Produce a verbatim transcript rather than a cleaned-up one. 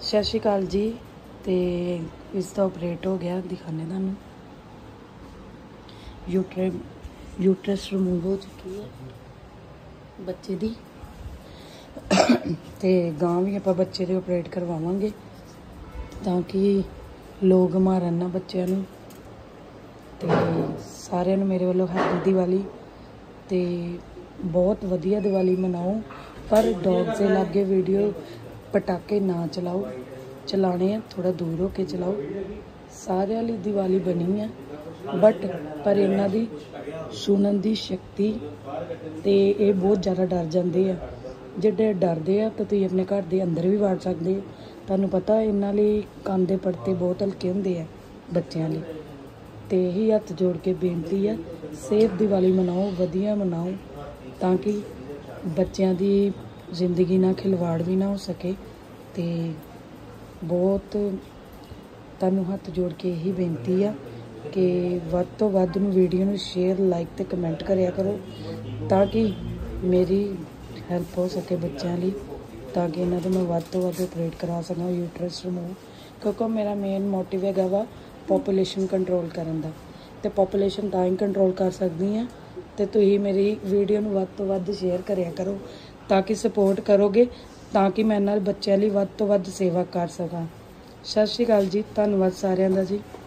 सत श्री अकाल जी। तो इसका ऑपरेट हो गया, दिखाने तुहानू। यूट्रे यूट्रस रिमूव हो चुकी है बच्चे दी। तो गां भी आप बच्चे दे ऑपरेट करवावांगे ताकि लोग मारन ना बच्चों नू। ते सारिਆਂ ਨੂੰ मेरे वालों हैप्पी दिवाली। तो बहुत वधिया दिवाली मनाओ, पर डॉग से लागे वीडियो पटाके ना चलाओ, चलाने थोड़ा दूर होके चलाओ। सारिਆਂ ਲਈ दिवाली बनी है, बट पर इन्हां दी सुनन दी शक्ति ते ये बहुत ज़्यादा डर जाते हैं। जिहड़े डरते हैं तो तुसीं अपने घर के अंदर भी वड़ सकते हो। तुहानूं पता इन्हां लई कंन दे पड़ते बहुत हल्के हुंदे आ बच्चों लई। तो यही हथ जोड़ के बेनती है, सेफ दिवाली मनाओ, वधिया मनाओ, ताकि बच्चों की जिंदगी ना खिलवाड़ भी ना हो सके। तो बहुत तुहानूं हथ जोड़ के यही बेनती है कि वध तो वध नूं वीडियो नूं शेयर लाइक ते कमेंट करिया करो, ताकि मेरी हैल्प हो सके बच्चों लिए, ताकि इन्हां दे मैं वध तो वध ऑपरेट करा सकां यूट्रस रिमूव। क्योंकि मेरा मेन मोटिव हैगा वा पॉपूलेशन कंट्रोल करन दा। ते पॉपूलेशन तां ही कंट्रोल कर सकदी हैं ते तुसीं मेरी वीडियो नूं वध तो वध शेयर करिया करो, ताकि सपोर्ट करोगे, ताकि मैं इन्हां बच्चों लिए वध तो वध सेवा कर सकां। सत श्री अकाल जी, धन्नवाद सारिआं दा जी।